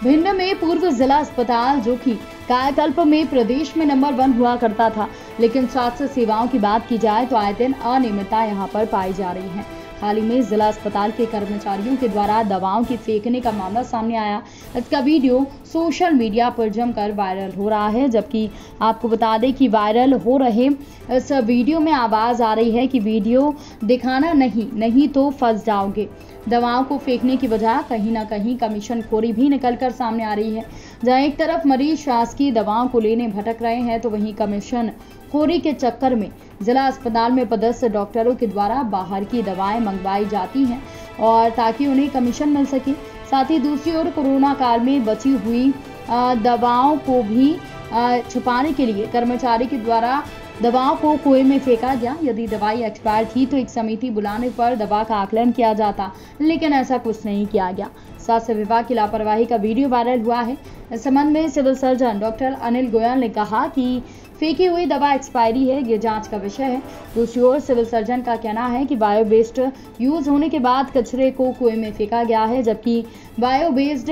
भिंड में पूर्व जिला अस्पताल जो कि कायाकल्प में प्रदेश में नंबर 1 हुआ करता था, लेकिन स्वास्थ्य सेवाओं की बात की जाए तो आए दिन अनियमितता यहां पर पाई जा रही है। हाल ही में जिला अस्पताल के कर्मचारियों के द्वारा दवाओं की फेंकने का मामला सामने आया। इसका वीडियो सोशल मीडिया पर जमकर वायरल हो रहा है। जबकि आपको बता दें कि वायरल हो रहे इस वीडियो में आवाज आ रही है कि वीडियो दिखाना नहीं तो फंस जाओगे। दवाओं को फेंकने की वजह कहीं ना कहीं कमीशन खोरी भी निकलकर सामने आ रही है। जहां एक तरफ मरीज शासकीय दवाओं को लेने भटक रहे हैं, तो वहीं कमीशन खोरी के चक्कर में जिला अस्पताल में पदस्थ डॉक्टरों के द्वारा बाहर की दवाएं मंगवाई जाती हैं और ताकि उन्हें कमीशन मिल सके। साथ ही दूसरी ओर कोरोना काल में बची हुई दवाओं को भी छुपाने के लिए कर्मचारी के द्वारा दवाओं को कुएं में फेंका गया। यदि दवाई एक्सपायर थी तो एक समिति बुलाने पर दवा का आकलन किया जाता, लेकिन ऐसा कुछ नहीं किया गया। स्वास्थ्य विभाग की लापरवाही का वीडियो वायरल हुआ है। इस संबंध में civil surgeon doctor Anil Goyal ने कहा कि फेंकी हुई दवा एक्सपायरी है, ये जांच का विषय है। दूसरी ओर सिविल सर्जन का कहना है कि बायो वेस्ट यूज होने के बाद कचरे को कुएं में फेंका गया है, जबकि बायो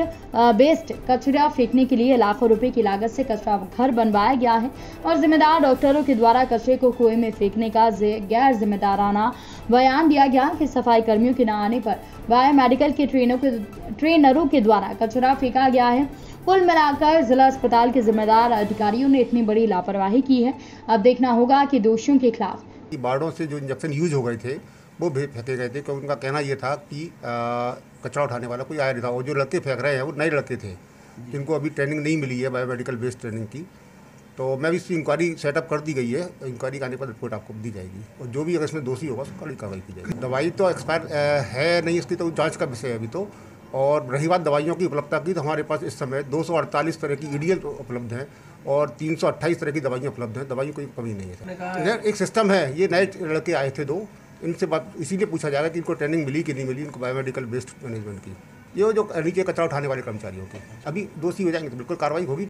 वेस्ट कचरा फेंकने के लिए लाखों रुपए की लागत से कचरा घर बनवाया गया है और जिम्मेदार डॉक्टरों के द्वारा कचरे को कुएं में फेंकने का गैर जिम्मेदाराना बयान दिया गया कि सफाई कर्मियों के न आने पर बायो मेडिकल के ट्रेनरों के द्वारा कचरा फेंका गया है। कुल मिलाकर जिला अस्पताल के जिम्मेदार अधिकारियों ने इतनी बड़ी लापरवाही की है। अब देखना होगा कि दोषियों के खिलाफ बाड़ों से जो इंजेक्शन यूज हो गए थे वो फेंके गए थे, क्योंकि उनका कहना ये था कि कचरा उठाने वाला कोई आया नहीं था। वो जो लड़के फेंक रहे हैं वो नए लड़के थे जिनको अभी ट्रेनिंग नहीं मिली है बायोमेडिकल बेस्ड ट्रेनिंग की। तो मैं भी इसकी इंक्वायरी सेटअप कर दी गई है। इंक्वायरी आने पर रिपोर्ट आपको दी जाएगी और जो भी अगर इसमें दोषी होगा उसको कड़ी कार्रवाई की जाएगी। दवाई तो एक्सपायर है नहीं, इसकी तो जांच का विषय है अभी तो। और रही बात दवाइयों की उपलब्धता की, तो हमारे पास इस समय 248 तरह की ईडीएल उपलब्ध हैं और 328 तरह की दवाइयाँ उपलब्ध हैं। दवाइयों कोई कमी नहीं है। एक सिस्टम है, ये नए लड़के आए थे 2, इनसे बात इसीलिए पूछा जाएगा कि इनको ट्रेनिंग मिली कि नहीं मिली, इनको बायोमेडिकल बेस्ड मैनेजमेंट की। ये जो नीचे कचरा उठाने वाले कर्मचारियों की अभी दोषी हो जाएंगे तो बिल्कुल कार्रवाई होगी।